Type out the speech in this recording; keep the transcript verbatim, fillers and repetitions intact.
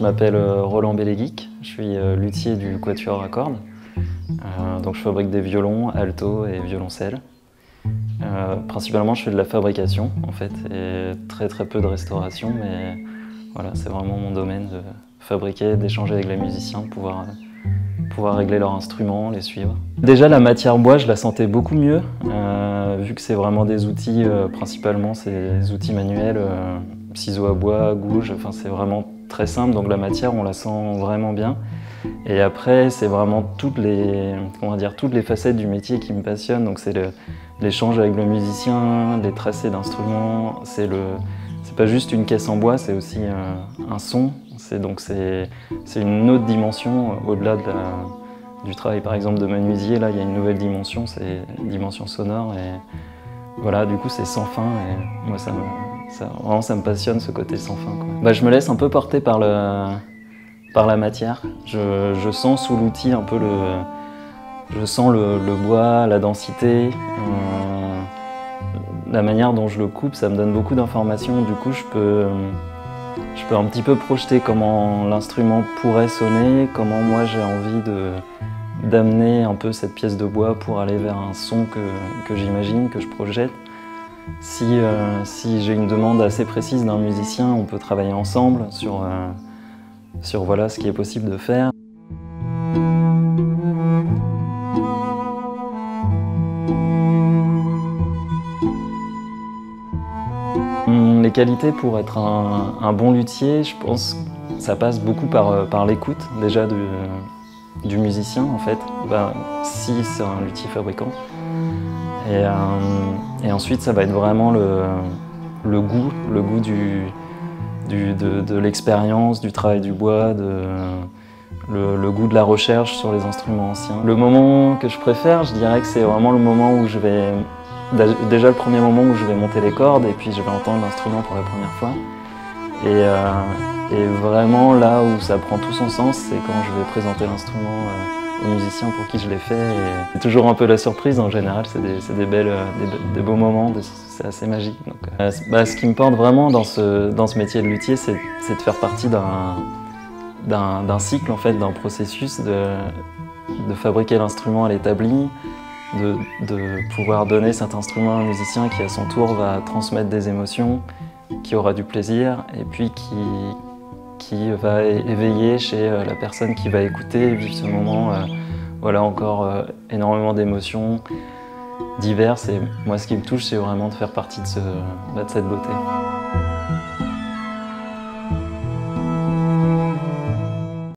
Je m'appelle Roland Belleguic, je suis luthier du quatuor à cordes. Euh, donc je fabrique des violons, altos et violoncelles. Euh, principalement je fais de la fabrication en fait et très très peu de restauration, mais voilà, c'est vraiment mon domaine de fabriquer, d'échanger avec les musiciens, de pouvoir, pouvoir régler leurs instruments, les suivre. Déjà la matière bois je la sentais beaucoup mieux, euh, vu que c'est vraiment des outils, euh, principalement c'est des outils manuels, euh, ciseaux à bois, gouges, enfin c'est vraiment très simple, donc la matière on la sent vraiment bien. Et après c'est vraiment toutes les, comment dire, toutes les facettes du métier qui me passionnent, donc c'est l'échange avec le musicien, les tracés d'instruments, c'est le, c'est pas juste une caisse en bois, c'est aussi un, un son, donc c'est une autre dimension au-delà de la, du travail par exemple de menuisier. Là il y a une nouvelle dimension, c'est une dimension sonore et voilà, du coup c'est sans fin et moi ça me, ça, vraiment ça me passionne ce côté sans fin, quoi. Bah, je me laisse un peu porter par, le, par la matière, je, je sens sous l'outil un peu le, je sens le, le bois, la densité, euh, la manière dont je le coupe, ça me donne beaucoup d'informations, du coup je peux, je peux un petit peu projeter comment l'instrument pourrait sonner, comment moi j'ai envie de d'amener un peu cette pièce de bois pour aller vers un son que, que j'imagine, que je projette. Si, euh, si j'ai une demande assez précise d'un musicien, on peut travailler ensemble sur, euh, sur voilà, ce qui est possible de faire. Les qualités pour être un, un bon luthier, je pense que ça passe beaucoup par, par l'écoute déjà de, du musicien en fait, ben, si c'est un luthier fabricant. Et, euh, et ensuite ça va être vraiment le, le goût, le goût du, du, de, de l'expérience, du travail du bois, de, le, le goût de la recherche sur les instruments anciens. Le moment que je préfère, je dirais que c'est vraiment le moment où je vais, déjà le premier moment où je vais monter les cordes et puis je vais entendre l'instrument pour la première fois. Et, euh, et vraiment là où ça prend tout son sens, c'est quand je vais présenter l'instrument euh, aux musiciens pour qui je l'ai fait. C'est toujours un peu la surprise, en général c'est des, des, belles, des, des beaux moments, c'est assez magique. Donc, euh, bah, ce qui me porte vraiment dans ce, dans ce métier de luthier, c'est de faire partie d'un cycle, en fait, d'un processus de, de fabriquer l'instrument à l'établi, de, de pouvoir donner cet instrument à un musicien qui à son tour va transmettre des émotions, qui aura du plaisir et puis qui, qui va éveiller chez la personne qui va écouter, vivre ce moment, euh, voilà, encore euh, énormément d'émotions diverses. Et moi ce qui me touche, c'est vraiment de faire partie de, ce, de cette beauté.